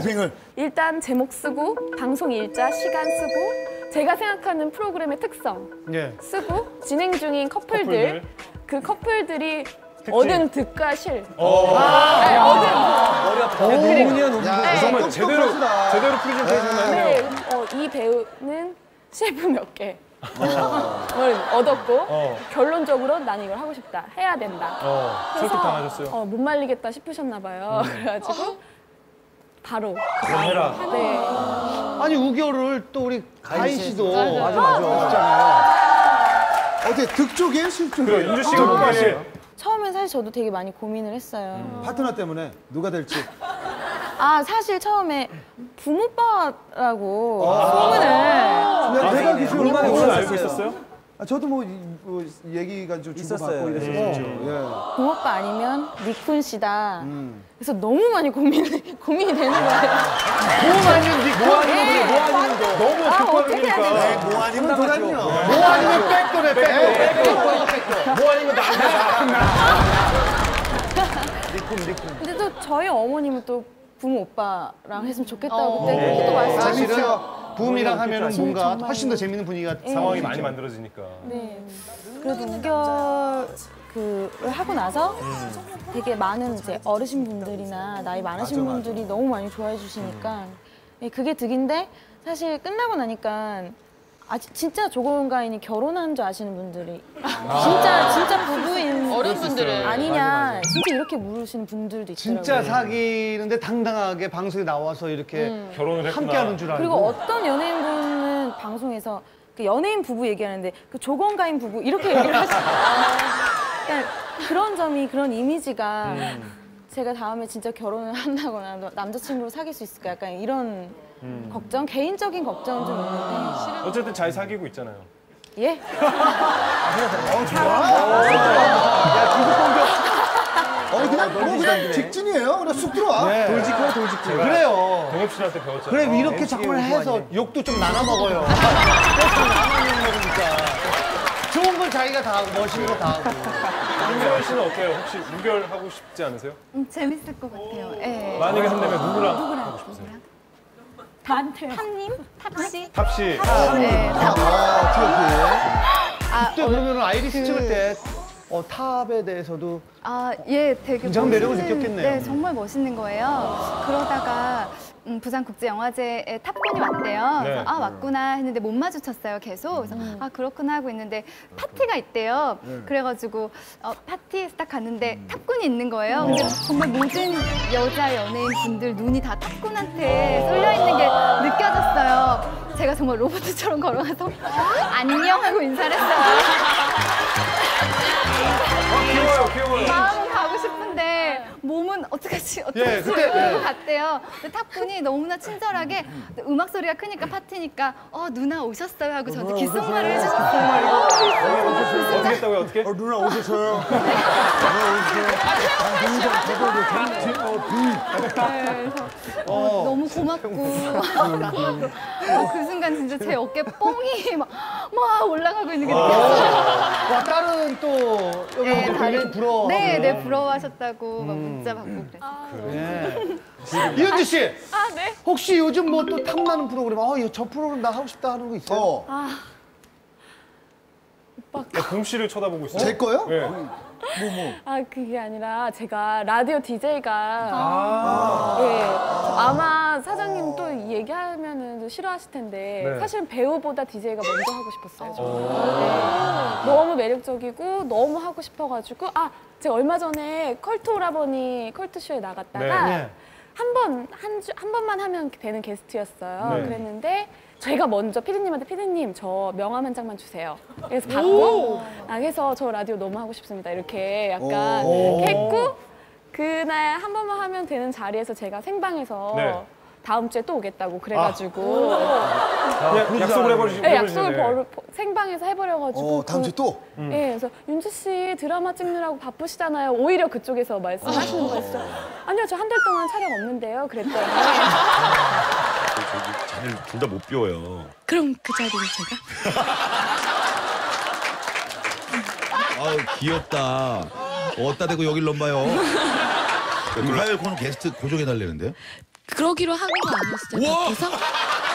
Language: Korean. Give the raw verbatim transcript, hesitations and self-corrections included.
브리핑을. 일단 제목 쓰고 방송 일자, 시간 쓰고 제가 생각하는 프로그램의 특성 예. 쓰고 진행 중인 커플들, 커플들. 그 커플들이 얻은 득과 실. 어. 아, 네, 얻은 머리 아파. 논문이야, 논문. 정말 제대로 제대로 프레젠테이션 하네요. 네, 어, 이 배우는 셰프 몇 개. 을 얻었고 어. 결론적으로 난 이걸 하고 싶다, 해야 된다. 어, 설득당하셨어요. 어, 못 말리겠다 싶으셨나 봐요. 그래가지고 바로 그럼 해라. 네. 아니 우결을 또 우리 가인 씨도 맞아, 맞아. 했잖아요. 어떻게 득 쪽이에요, 실 그래, 쪽이에요? 윤주 씨가 뭐까지 처음엔 사실 저도 되게 많이 고민을 했어요. 음. 파트너 때문에 누가 될지. 아 사실 처음에 부모빠라고 소문을 야, 내가 그 시간에 얼마나 몰랐어요. 알고 있었어요? 아, 저도 뭐, 이, 뭐 얘기가 좀 있었어요. 주고받고 예. 이랬었죠. 예. 부모빠 아니면 니쿤 씨다. 음. 그래서 너무 많이 고민 고민이 되는 거예요. 뭐 아니면 니 뭐 아니면 뭐 아니면 너무 아, 어떻게 해야 급하니까. 되지? 뭐 아니면 도란요. 뭐 아니면 백도네, 백도. 뭐 아니면 근데 또 저희 어머님은 또 부모 오빠랑 했으면 좋겠다고 그때 그렇게 또 말씀하셨어요. 사실은 붐이랑 하면은 뭔가 정말. 훨씬 더 재밌는 분위기가 상황이 생기죠. 많이 만들어지니까. 네. 그래도 우결 그를 하고 나서 되게 많은 이제 어르신 분들이나 나이 많으신 맞아, 분들이 너무 많이 좋아해 주시니까 예, 그게 득인데 사실 끝나고 나니까 아 진짜 조건 가인이 결혼한 줄 아시는 분들이 진짜 진짜 부부인 어른분들은 아니냐 진짜 이렇게 물으시는 분들도 있더라고요. 진짜 사귀는데 당당하게 방송에 나와서 이렇게 결혼을 했구나. 함께하는 줄 알고. 그리고 어떤 연예인분은 방송에서 그 연예인 부부 얘기하는데 그 조건가인 부부 이렇게 얘기를 하시고 그러니까 그런 점이 그런 이미지가 제가 다음에 진짜 결혼을 한다거나 남자친구로 사귈 수 있을까 약간 이런 걱정 개인적인 걱정은 좀 있는데 어쨌든 잘 사귀고 있잖아요. 예? 어, 좋아. 어, 그냥 뭐 그냥 직진이에요. 그냥 쑥 들어와. 네. 돌직구야, 돌직구. 그래요. 동엽 씨한테 배웠잖아요. 그래 이렇게 정말 해서 욕도 좀 나눠 먹어요. 나만 욕 먹으니까. 좋은 걸 자기가 다 하고 멋있는 거 다 하고. 김세현 씨는 어때요? 혹시 우결하고 싶지 않으세요? 음, 재밌을 것 같아요. 예. 만약에 한다면 누구랑 하고 싶으세요? 단테요. 탑님? 탑씨? 탑 씨. 네, 탑. 아, 티오피. 아, 그때 그러면 아이리스 찍을 때 어, 탑에 대해서도 아, 예, 되게 굉장한 매력을 멋있는- 느꼈겠네요. 네, 정말 멋있는 거예요. 그러다가 음, 부산국제영화제에 탑군이 왔대요. 네. 그래서 아, 왔구나 했는데 못 마주쳤어요, 계속. 그래서 아, 그렇구나 하고 있는데 파티가 있대요. 그래가지고 어, 파티에 딱 갔는데 탑군이 있는 거예요. 근데 정말 모든 여자 연예인 분들 눈이 다 탑군한테 쏠려 있는 게 느껴졌어요. 제가 정말 로봇처럼 걸어가서 안녕 하고 인사를 했어요. 귀여워요, 귀여워요. 마음은 가고 싶은데 몸은 어떡하지 어떡하지 예, 그때, 이러고 예. 갔대요. 근데 탑분이 너무나 친절하게 음악 소리가 크니까 파티니까 어 누나 오셨어요 하고 저한테 귓속말을 해주셨어요. 어, 어떻게 진짜 했다고요, 어떻게? 어, 누나 오셨어요? 네, 그래서 어, 너무 고맙고 어, 그 순간 진짜 제 어깨 뽕이 막, 막 올라가고 있는 게 느껴졌어요. 와 딸은 또 여기 네, 네, 다른- 부러워. 네, 네 부러워하셨다고 막 문자 받고 그랬어요. 네. 이현주 씨. 아 네? 혹시 요즘 뭐 또 탐나는 프로그램, 어, 이거 저 프로그램 나 하고 싶다 하는 거 있어요? 어. 봄 씨를 쳐다보고 있어요. 제 거요? 네. 아 그게 아니라 제가 라디오 디제이가 아. 예 아마 사장님 또 얘기하면은 싫어하실 텐데 네. 사실은 배우보다 디제이가 먼저 하고 싶었어요. 저는. 네. 너무 매력적이고 너무 하고 싶어가지고 아 제가 얼마 전에 컬트 오라버니 컬트 쇼에 나갔다가 네. 한 번 한 주 한 번만 하면 되는 게스트였어요. 네. 그랬는데 제가 먼저 피디님한테 피디님 저 명함 한 장만 주세요. 그래서 받고 아, 해서 저 라디오 너무 하고 싶습니다. 이렇게 약간 오. 했고 그날 한 번만 하면 되는 자리에서 제가 생방에서 네. 다음 주에 또 오겠다고 그래가지고 야, 약속을 해버리시고. 네, 약속을 벌, 생방에서 해버려가지고 어, 다음 주에 또? 네, 그래서 윤주 씨 드라마 찍느라고 바쁘시잖아요. 오히려 그쪽에서 말씀하시는 거였어요. 아니요, 저 한 달 동안 촬영 없는데요. 그랬더니 저기 잔을 둘 다 못 비워요. 그럼 그 자리를 제가? 아우 귀엽다. 어따 대고 여길 넘봐요. 화요일 코너 게스트 고정해달라는데요? 그러기로 한 거 아니었어요? 와! 밖에서?